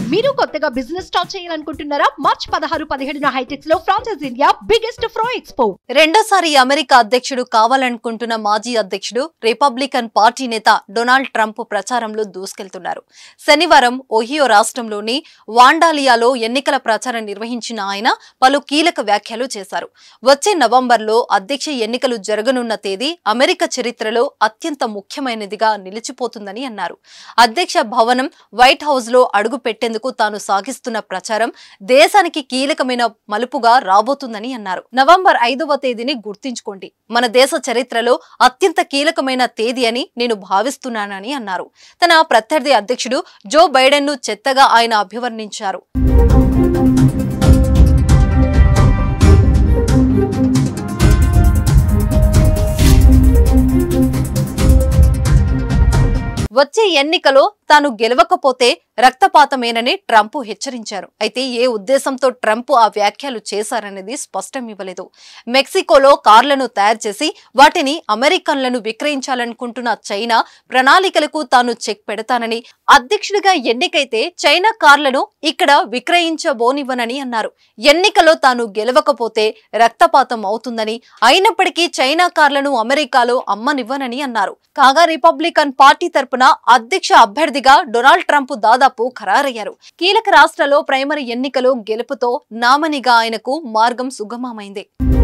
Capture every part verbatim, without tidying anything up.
మీరు కొత్తగా business start చేయాలనుకుంటున్నారా? మార్చ్ పదహారు పదిహేడున హైటెక్స్ లో ఫ్రాన్సెస్ ఇండియా బిగ్గెస్ట్ ఫ్రో ఎక్స్పో. రెండోసారి అమెరికా అధ్యక్షుడు కావాలనుకుంటున్న మాజీ అధ్యక్షుడు రిపబ్లికన్ పార్టీ నేత డొనాల్డ్ ట్రంప్ ప్రచారంలో దూసుకెళ్తున్నారు. శనివారం ఒహియో రాష్ట్రంలోని వాండాలియాలో ఎన్నికల ప్రచారం నిర్వహించిన ఆయన పలు కీలక వ్యాఖ్యలు చేశారు. వచ్చే నవంబర్లో అధ్యక్ష ఎన్నికలు జరగనున్న తేదీ అమెరికా చరిత్రలో అత్యంత ముఖ్యమైనదిగా నిలిచిపోతుందని అన్నారు. అధ్యక్ష భవనం వైట్ హౌస్ లో అడుగు పెట్టేందుకు తాను సాగిస్తున్న ప్రచారం దేశానికి కీలకమైన మలుపుగా రాబోతుందని అన్నారు. నవంబర్ ఐదవ తేదీని గుర్తుంచుకోండి, మన దేశ చరిత్రలో అత్యంత కీలకమైన తేదీ అని నేను భావిస్తున్నానని అన్నారు. తన ప్రత్యర్థి అధ్యక్షుడు జో బైడెన్ ను చెత్తగా ఆయన అభివర్ణించారు. వచ్చే ఎన్నికలో తాను గెలవకపోతే రక్తపాతమేనని ట్రంప్ హెచ్చరించారు. అయితే ఏ ఉద్దేశంతో ట్రంప్ ఆ వ్యాఖ్యలు చేశారనేది స్పష్టం ఇవ్వలేదు. మెక్సికోలో కార్లను తయారు చేసి వాటిని అమెరికన్లను విక్రయించాలనుకుంటున్న చైనా ప్రణాళికలకు తాను చెక్ పెడతానని, అధ్యక్షుడిగా ఎన్నికైతే చైనా కార్లను ఇక్కడ విక్రయించబోనివ్వనని అన్నారు. ఎన్నికలో తాను గెలవకపోతే రక్తపాతం అవుతుందని, అయినప్పటికీ చైనా కార్లను అమెరికాలో అమ్మనివ్వనని అన్నారు. కాగా రిపబ్లికన్ పార్టీ తరపున అధ్యక్ష అభ్యర్థిగా డొనాల్డ్ ట్రంప్ దాదాపు ఖరారయ్యారు. కీలక రాష్ట్రాల్లో ప్రైమరీ ఎన్నికలో గెలుపుతో నామినీగా ఆయనకు మార్గం సుగమమైంది.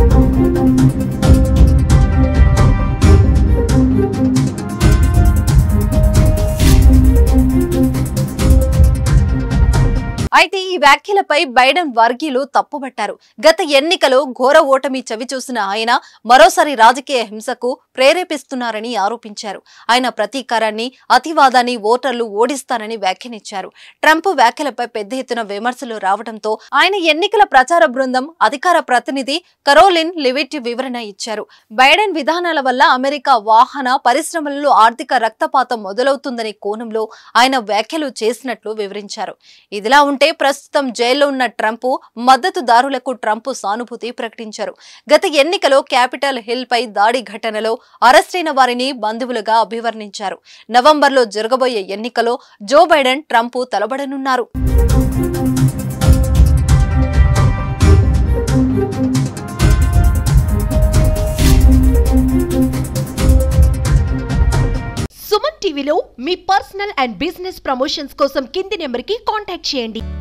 అయితే ఈ వ్యాఖ్యలపై బైడెన్ వర్గీయులు తప్పుబట్టారు. గత ఎన్నికలో ఘోర ఓటమి చవిచూసిన ఆయన మరోసారి రాజకీయ హింసకు ప్రేరేపిస్తున్నారని ఆరోపించారు. ఆయన ప్రతీకారాన్ని, అతివాదాన్ని ఓటర్లు ఓడిస్తారని వ్యాఖ్యానించారు. ట్రంప్ వ్యాఖ్యలపై పెద్ద ఎత్తున విమర్శలు రావడంతో ఆయన ఎన్నికల ప్రచార బృందం అధికార ప్రతినిధి కరోలిన్ లివిట్ వివరణ ఇచ్చారు. బైడెన్ విధానాల వల్ల అమెరికా వాహన పరిశ్రమలలో ఆర్థిక రక్తపాతం మొదలవుతుందనే కోణంలో ఆయన వ్యాఖ్యలు చేసినట్లు వివరించారు. ఇదిలా ఉంటే ప్రస్తుతం జైల్లో ఉన్న ట్రంప్ మద్దతుదారులకు ట్రంప్ సానుభూతి ప్రకటించారు. గత ఎన్నికలో క్యాపిటల్ హిల్ పై దాడి ఘటనలో అరెస్టైన వారిని బంధువులుగా అభివర్ణించారు. నవంబర్లో జరగబోయే ఎన్నికలో జో బైడెన్ ట్రంప్ తలబడనున్నారు. సుమన్ టీవీలో మీ పర్సనల్ అండ్ బిజినెస్ ప్రమోషన్స్ కోసం కింది నెంబర్ కి కాంటాక్ట్ చేయండి.